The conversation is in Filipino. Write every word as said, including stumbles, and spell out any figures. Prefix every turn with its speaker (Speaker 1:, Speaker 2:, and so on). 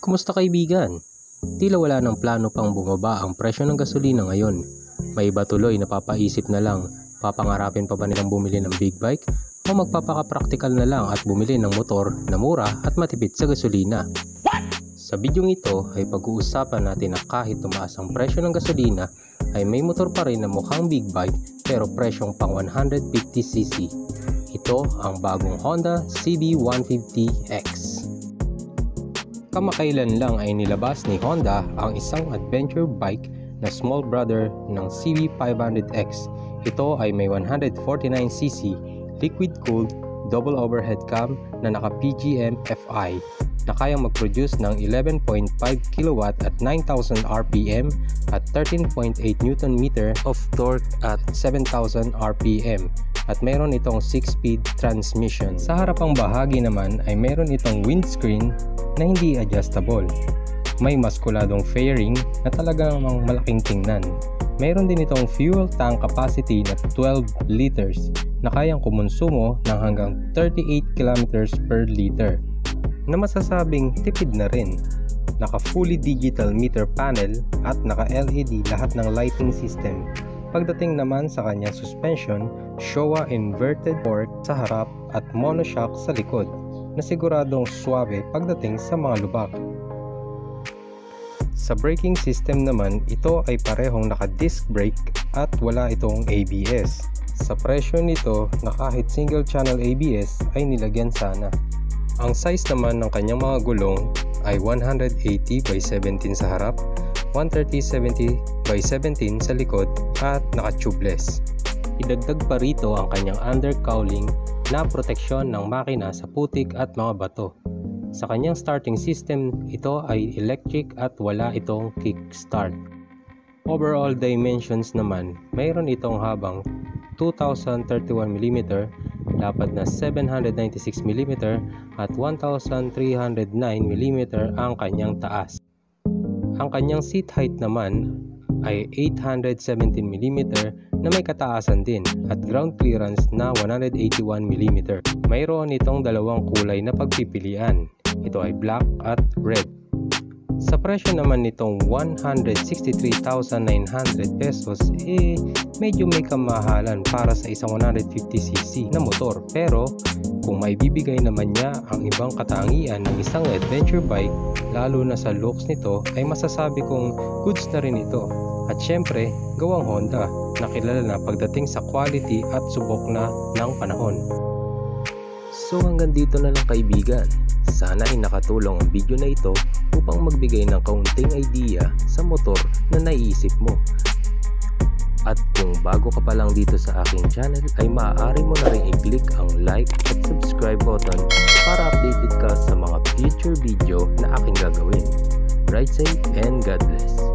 Speaker 1: Kumusta kaibigan? Tila wala ng plano pang bumaba ang presyo ng gasolina ngayon. May iba tuloy napapaisip na lang, papangarapin pa ba nilang bumili ng big bike o magpapaka-practical na lang at bumili ng motor na mura at matipid sa gasolina. Sa bidyong ito ay pag-uusapan natin na kahit tumaas ang presyo ng gasolina ay may motor pa rin na mukhang big bike pero presyong pang one hundred fifty c c. Ito ang bagong Honda C B one fifty X. Kamakailan lang ay nilabas ni Honda ang isang adventure bike na small brother ng C B five hundred X. Ito ay may one hundred forty-nine c c, liquid-cooled, double overhead cam na naka P G M F I na kayang mag-produce ng eleven point five kilowatt at nine thousand R P M at thirteen point eight newton meter of torque at seven thousand R P M at meron itong six speed transmission. Sa harapang bahagi naman ay meron itong windscreen na hindi adjustable. May maskuladong fairing na talagang malaking tingnan. Meron din itong fuel tank capacity na twelve liters na kayang kumonsumo ng hanggang thirty-eight kilometers per liter na masasabing tipid na rin. Naka fully digital meter panel at naka L E D lahat ng lighting system. Pagdating naman sa kanyang suspension, Showa inverted fork sa harap at monoshock sa likod na siguradong suabe pagdating sa mga lubak. Sa braking system naman, ito ay parehong naka-disc brake at wala itong A B S. Sa presyo nito na kahit single channel A B S ay nilagyan sana. Ang size naman ng kanyang mga gulong ay one hundred eighty by seventeen sa harap, one thirty seventy by seventeen sa likod at naka-tubeless. Idagdag pa rito ang kanyang undercowling na proteksyon ng makina sa putik at mga bato. Sa kanyang starting system, ito ay electric at wala itong kickstart. Overall dimensions naman, mayroon itong habang two thousand thirty-one millimeters, lapad na seven hundred ninety-six millimeters at one thousand three hundred nine millimeters ang kanyang taas. Ang kanyang seat height naman ay eight hundred seventeen millimeters na may kataasan din at ground clearance na one hundred eighty-one millimeters. Mayroon itong dalawang kulay na pagpipilian. Ito ay black at red. Sa presyo naman nitong one hundred sixty-three thousand nine hundred pesos, eh medyo may kamahalan para sa isang one hundred fifty c c na motor. Pero kung may bibigay naman niya ang ibang katangian ng isang adventure bike, lalo na sa looks nito, ay masasabi kong goods na rin ito. At syempre, gawang Honda na kilala na pagdating sa quality at subok na ng panahon. So hanggang dito na lang kaibigan. Sana ay nakatulong ang video na ito upang magbigay ng kaunting idea sa motor na naiisip mo. At kung bago ka pa lang dito sa aking channel ay maaari mo na rin i-click ang like at subscribe button para updated ka sa mga future video na aking gagawin. Ride safe and God bless!